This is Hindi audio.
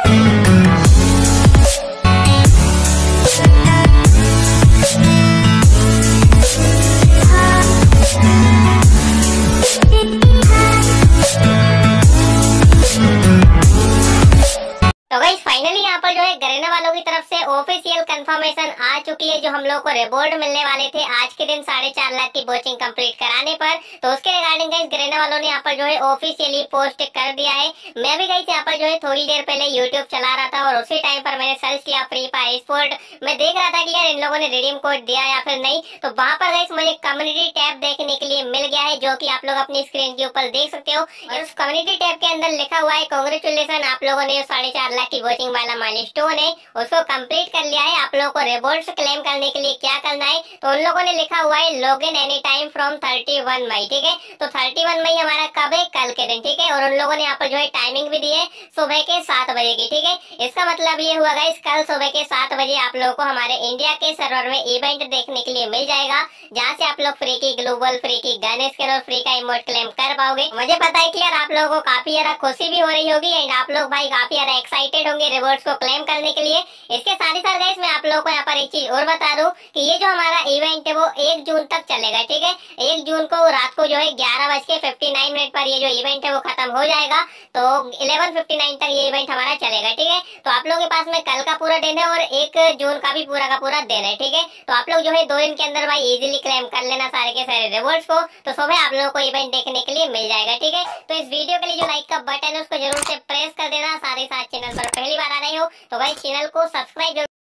तो गाइस फाइनली यहाँ पर जो है गरेना वालों की तरफ से ऑफिशियल कंफर्मेशन आ चुकी है। जो हम लोग को रिवॉर्ड मिलने वाले थे आज के दिन 4.5 लाख की कोचिंग कंप्लीट कराने पर, तो उसके रिगार्डिंग गाइस गरेना वालों ने यहाँ पर जो है ऑफिशियली पोस्ट कर दिया है। मैं भी गाइस यहाँ पर जो है थोड़ी देर पहले यूट्यूब चला रहा था और उसी टाइम पर मैंने सर्च किया फ्री फायर स्पोर्ट। मैं देख रहा था कि यार इन लोगों ने रिडीम कोड दिया या फिर नहीं, तो वहाँ पर गाइस मुझे कम्युनिटी टैब देखने के लिए मिल गया है, जो की आप लोग अपनी स्क्रीन के ऊपर देख सकते हो। और उस कम्युनिटी टैब के अंदर लिखा हुआ है कांग्रेचुलेशन, आप लोगों ने 4.5 लाख की वोटिंग वाला माइलस्टोन है उसको कंप्लीट कर लिया है। आप लोगों को रिवॉर्ड्स क्लेम करने के लिए क्या करना है, तो उन लोगों ने लिखा हुआ है log in any time from 31 May. ठीक है, तो 31 मई हमारा कब है, कल के दिन। ठीक है, और उन लोगों ने यहाँ पर जो है टाइमिंग भी दी है सुबह के 7 बजे की। ठीक है, इसका मतलब ये हुआ गाइस कल सुबह के 7 बजे आप लोगों को हमारे इंडिया के सर्वर में इवेंट देखने के लिए मिल जाएगा, जहाँ से आप लोग फ्री की ग्लोबल, फ्री की गन स्किन और फ्री का इमोट क्लेम कर पाओगे। मुझे पता है कि यार आप लोगों को काफी ज्यादा खुशी भी हो रही होगी एंड आप लोग भाई काफी ज्यादा एक्साइटेड होंगे रिवॉर्ड्स को क्लेम करने के लिए। इसके साथ ही साथ गाइस मैं आप लोगों को यहाँ पर एक चीज और बता दूं कि ये जो हमारा इवेंट है वो 1 जून तक चलेगा। ठीक है, 1 जून को रात को जो है 11:59 पर ये जो इवेंट है वो खत्म हो जाएगा, तो 11:59 तक ये इवेंट हमारा चलेगा। ठीक है, तो आप लोगों के पास में कल का पूरा दिन है और 1 जून का भी पूरा दिन है। ठीक है, तो आप लोग जो है 2 दिन के अंदर भाई इजीली क्लेम कर लेना सारे के सारे रिवॉर्ड्स को, तो सुबह आप लोगों को इवेंट देखने के लिए मिल जाएगा। ठीक है, तो इस वीडियो के लिए जो लाइक का बटन है उसको जरूर से प्रेस कर देना, साथ ही साथ चैनल पर पहली बार आ रहे हो तो भाई चैनल को सब्सक्राइब